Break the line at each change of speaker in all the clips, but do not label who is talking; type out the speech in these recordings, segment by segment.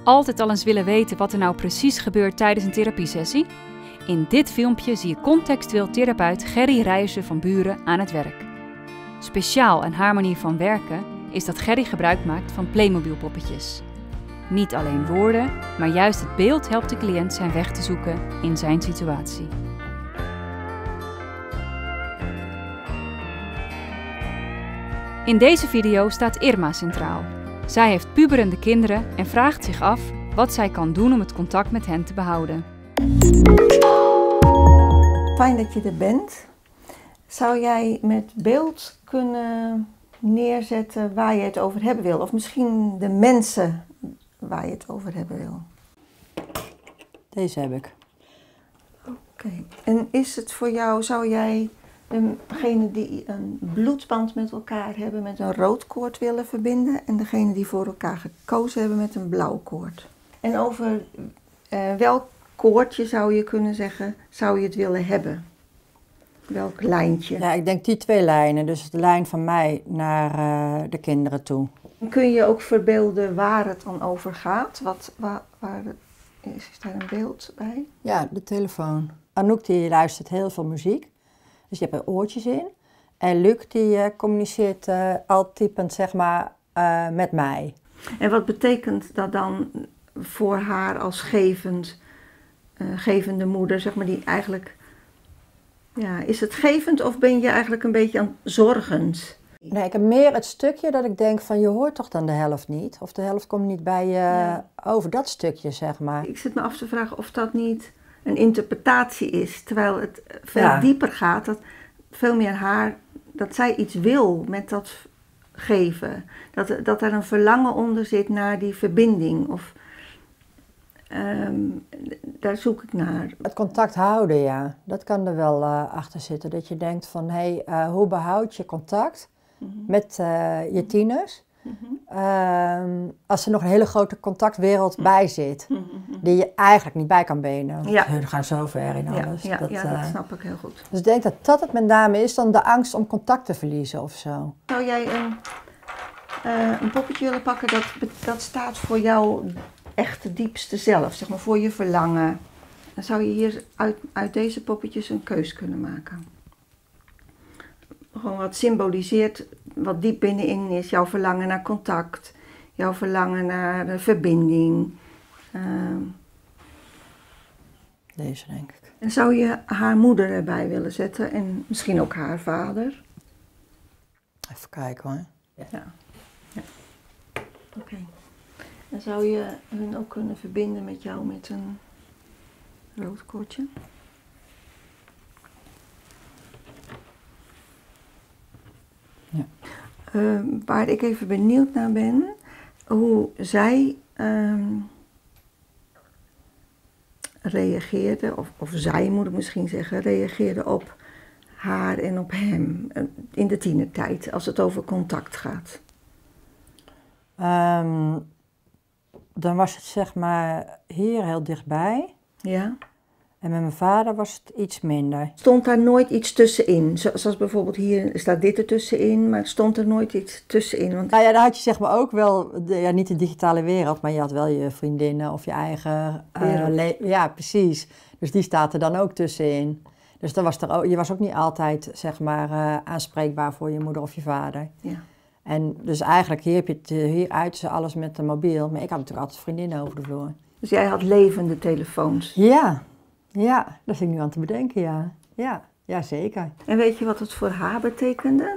Altijd al eens willen weten wat er nou precies gebeurt tijdens een therapiesessie? In dit filmpje zie je contextueel therapeut Gerry Rijzen van Buren aan het werk. Speciaal aan haar manier van werken is dat Gerry gebruik maakt van Playmobil poppetjes. Niet alleen woorden, maar juist het beeld helpt de cliënt zijn weg te zoeken in zijn situatie. In deze video staat Irma centraal. Zij heeft puberende kinderen en vraagt zich af wat zij kan doen om het contact met hen te behouden.
Fijn dat je er bent. Zou jij met beeld kunnen neerzetten waar je het over hebben wil? Of misschien de mensen waar je het over hebben wil?
Deze heb ik.
Oké. En is het voor jou, zou jij degene die een bloedband met elkaar hebben met een rood koord willen verbinden en degene die voor elkaar gekozen hebben met een blauw koord? En over welk koordje zou je kunnen zeggen, zou je het willen hebben? Welk lijntje?
Ja, ik denk die twee lijnen. Dus de lijn van mij naar de kinderen toe.
Kun je ook verbeelden waar het dan over gaat? Is daar een beeld bij?
Ja, de telefoon. Anouk die luistert heel veel muziek. Dus je hebt er oortjes in. En Luc die communiceert al typend zeg maar met mij.
En wat betekent dat dan voor haar als gevende moeder, zeg maar, die eigenlijk... Ja, is het gevend of ben je eigenlijk een beetje aan zorgend?
Nee, ik heb meer het stukje dat ik denk van je hoort toch dan de helft niet? Of de helft komt niet bij je over dat stukje, zeg maar.
Ik zit me af te vragen of dat niet een interpretatie is, terwijl het veel dieper gaat. Dat veel meer haar, dat zij iets wil met dat geven. Dat er een verlangen onder zit naar die verbinding. Of, daar zoek ik naar.
Het contact houden, ja. Dat kan er wel achter zitten. Dat je denkt van, hé, hoe behoud je contact met je tieners? Als er nog een hele grote contactwereld bij zit, die je eigenlijk niet bij kan benen.
Ja.
We gaan zo ver in alles.
Ja, dat snap ik heel goed.
Dus ik denk dat dat het met name is dan de angst om contact te verliezen of zo.
Zou jij een poppetje willen pakken dat staat voor jouw echte diepste zelf, zeg maar, voor je verlangen? Dan zou je hier uit deze poppetjes een keus kunnen maken. Gewoon wat symboliseert, wat diep binnenin is, jouw verlangen naar contact, jouw verlangen naar de verbinding.
Deze denk ik.
En zou je haar moeder erbij willen zetten en misschien ook haar vader?
Even kijken hoor.
Ja. Oké. En zou je hun ook kunnen verbinden met jou met een rood koordje?
Ja.
Waar ik even benieuwd naar ben, hoe zij reageerde, of zij moet ik misschien zeggen, reageerde op haar en op hem in de tienertijd, als het over contact gaat.
Dan was het zeg maar hier heel dichtbij.
Ja.
En met mijn vader was het iets minder.
Stond daar nooit iets tussenin? Zoals bijvoorbeeld hier staat dit er tussenin, maar stond er nooit iets tussenin? Want...
Nou ja, dan had je zeg maar ook wel, niet de digitale wereld, maar je had wel je vriendinnen of je eigen ja, precies. Dus die staat er dan ook tussenin. Dus dan was er ook, je was ook niet altijd zeg maar aanspreekbaar voor je moeder of je vader.
Ja.
En dus eigenlijk hier heb je het hieruit ze alles met de mobiel, maar ik had natuurlijk altijd vriendinnen over de vloer.
Dus jij had levende telefoons?
Ja, dat vind ik nu aan te bedenken, ja, zeker.
En weet je wat het voor haar betekende?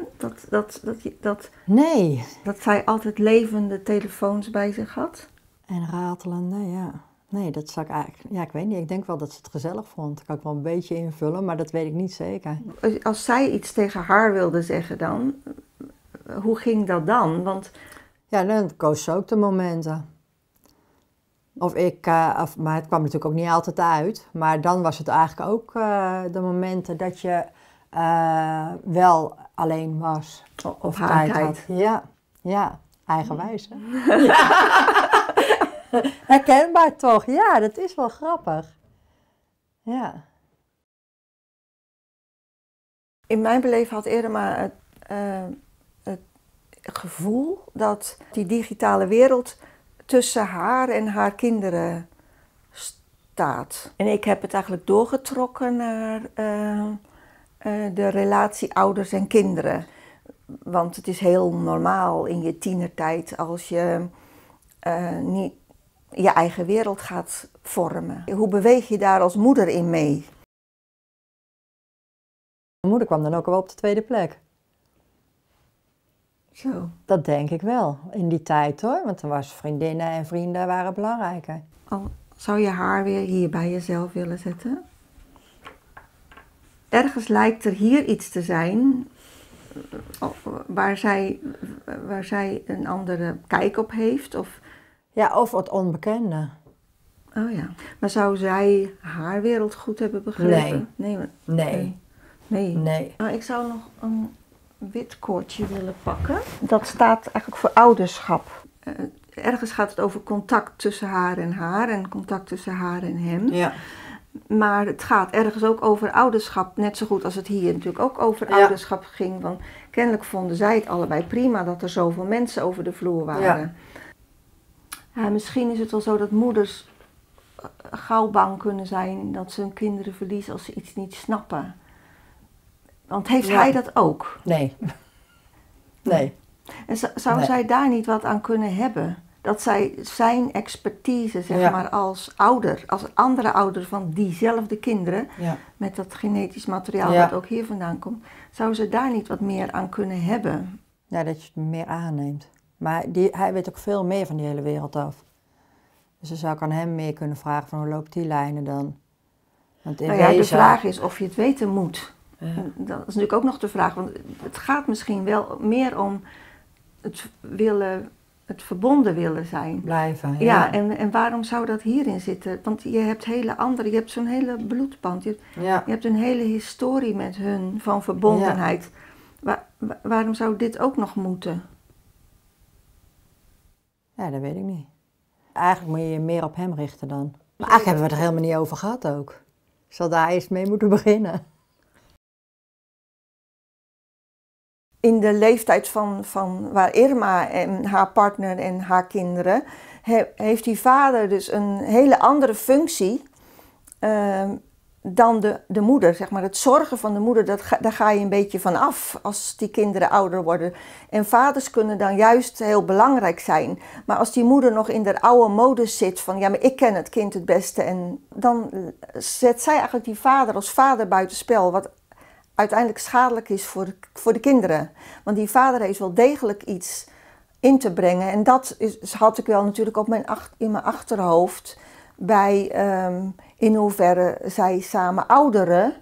Nee.
Dat zij altijd levende telefoons bij zich had?
En ratelende, ja. Nee, dat zou ik eigenlijk... Ja, ik weet niet. Ik denk wel dat ze het gezellig vond. Dat kan ik wel een beetje invullen, maar dat weet ik niet zeker.
Als zij iets tegen haar wilde zeggen dan, hoe ging dat dan? Want...
Ja, dan koos ze ook de momenten. Of ik, maar het kwam natuurlijk ook niet altijd uit. Maar dan was het eigenlijk ook de momenten dat je wel alleen was.
Of haar tijd.
Ja, eigenwijs. Herkenbaar toch? Ja, dat is wel grappig. Ja.
In mijn beleving had Irma het gevoel dat die digitale wereld tussen haar en haar kinderen staat. En ik heb het eigenlijk doorgetrokken naar de relatie ouders en kinderen. Want het is heel normaal in je tienertijd als je niet je eigen wereld gaat vormen. Hoe beweeg je daar als moeder in mee?
Mijn moeder kwam dan ook wel op de tweede plek.
Zo.
Dat denk ik wel, in die tijd hoor. Want er was vriendinnen en vrienden waren belangrijker.
Zou je haar weer hier bij jezelf willen zetten? Ergens lijkt er hier iets te zijn waar zij een andere kijk op heeft.
Ja, of het onbekende.
Oh ja. Maar zou zij haar wereld goed hebben begrepen?
Nee.
Nee. Nou, ik zou nog een wit koordje willen pakken. Dat staat eigenlijk voor ouderschap. Ergens gaat het over contact tussen haar en contact tussen haar en hem.
Ja.
Maar het gaat ergens ook over ouderschap, net zo goed als het hier natuurlijk ook over ouderschap ging. Want kennelijk vonden zij het allebei prima dat er zoveel mensen over de vloer waren. Ja, misschien is het wel zo dat moeders gauw bang kunnen zijn dat ze hun kinderen verliezen als ze iets niet snappen. Want heeft hij dat ook?
Nee.
En zou zij daar niet wat aan kunnen hebben? Dat zij zijn expertise, zeg maar, als ouder, als andere ouder van diezelfde kinderen, met dat genetisch materiaal dat ook hier vandaan komt, zou ze daar niet wat meer aan kunnen hebben?
Ja, dat je het meer aanneemt. Maar hij weet ook veel meer van die hele wereld af. Dus dan zou ik aan hem meer kunnen vragen van hoe loopt die lijnen dan? Want
de vraag is of je het weten moet. Ja. Dat is natuurlijk ook nog de vraag, want het gaat misschien wel meer om het verbonden willen zijn.
Blijven.
Ja, en waarom zou dat hierin zitten? Want je hebt je hebt zo'n hele bloedband. Je hebt een hele historie met hun van verbondenheid. Ja. Waarom zou dit ook nog moeten?
Ja, dat weet ik niet. Eigenlijk moet je je meer op hem richten dan. Maar eigenlijk hebben we het er helemaal niet over gehad ook. Ik zal daar eerst mee moeten beginnen.
In de leeftijd van waar Irma en haar partner en haar kinderen, heeft die vader dus een hele andere functie dan de moeder. Zeg maar. Het zorgen van de moeder, daar ga je een beetje van af als die kinderen ouder worden. En vaders kunnen dan juist heel belangrijk zijn. Maar als die moeder nog in de oude modus zit van ja, maar ik ken het kind het beste. En dan zet zij eigenlijk die vader als vader buitenspel. Wat uiteindelijk schadelijk is voor de kinderen. Want die vader heeft wel degelijk iets in te brengen. En dat had ik wel natuurlijk in mijn achterhoofd bij in hoeverre zij samen ouderen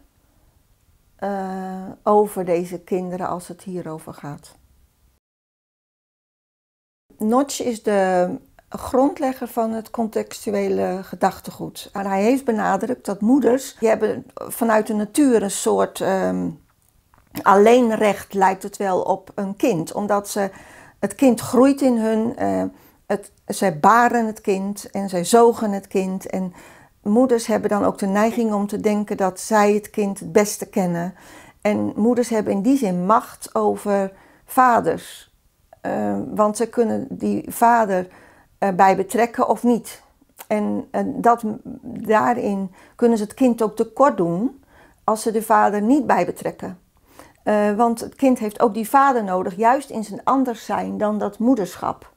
over deze kinderen als het hierover gaat. Notch is de grondlegger van het contextuele gedachtegoed. En hij heeft benadrukt dat moeders, die hebben vanuit de natuur een soort alleenrecht, lijkt het wel, op een kind. Omdat het kind groeit in hun, zij baren het kind en zij zogen het kind. En moeders hebben dan ook de neiging om te denken dat zij het kind het beste kennen. En moeders hebben in die zin macht over vaders. Want ze kunnen die vader bij betrekken of niet. En daarin kunnen ze het kind ook tekort doen als ze de vader niet bij betrekken. Want het kind heeft ook die vader nodig, juist in zijn anders zijn dan dat moederschap.